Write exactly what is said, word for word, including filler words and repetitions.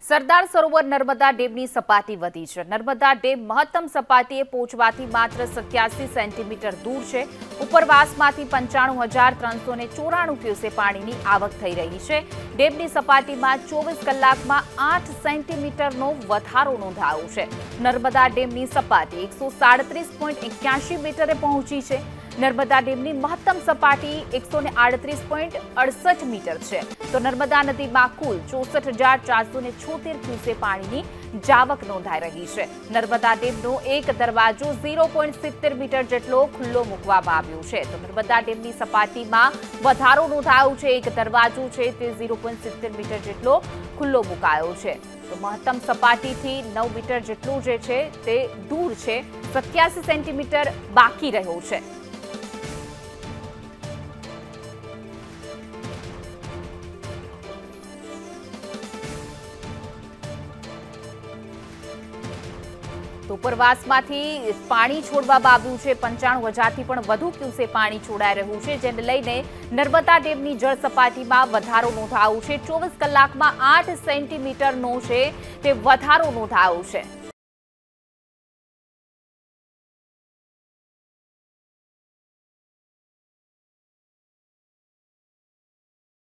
સરદાર સરોવર નર્મદા ડેમની સપાટી વધી છે। નર્મદા ડેમ મહત્તમ સપાટીએ પહોંચવાથી માત્ર સત્યાસી સેન્ટીમીટર દૂર છે। ઉપરવાસમાંથી પંચાણું હજાર ત્રણસો ને ચોરાણું ક્યુસેક પાણીની આવક થઈ રહી છે। ડેમની સપાટીમાં ચોવીસ કલાકમાં આઠ સેન્ટીમીટરનો વધારો નોંધાયો છે। નર્મદા ડેમની સપાટી એકસો સાડત્રીસ પોઈન્ટ એક્યાસી મીટરે પહોંચી છે। નર્મદા ડેમની મહત્તમ સપાટી એકસો ને આડત્રીસ પોઈન્ટ અડસઠ મીટર છે, તો નર્મદા નદીમાં કુલ ચોસઠ હજાર ચારસો ને છોતેર ક્યુસેક પાણીની જાવક નોંધાઈ રહી છે। નર્મદા ડેમનો એક દરવાજો ઝીરો પોઈન્ટ સિત્તેર મીટર જેટલો ખુલ્લો મૂકવામાં આવ્યો છે, તો નર્મદા ડેમની સપાટીમાં વધારો નોંધાયો છે। એક દરવાજો છે તે ઝીરો પોઈન્ટ સિત્તેર મીટર જેટલો ખુલ્લો મુકાયો છે, તો મહત્તમ સપાટીથી નવ મીટર જેટલું જે છે તે દૂર છે। સત્યાસી સેન્ટીમીટર બાકી રહ્યો છે। તો ઉપરવાસમાંથી પાણી છોડવામાં આવ્યું છે। પંચાણું હજારથી પણ વધુ ક્યુસેક પાણી છોડાઈ રહ્યું છે, જેને લઈને નર્મદા ડેમની જળ સપાટીમાં વધારો નોંધાયો છે। ચોવીસ કલાકમાં આઠ સેન્ટીમીટરનો છે તે વધારો નોંધાયો છે।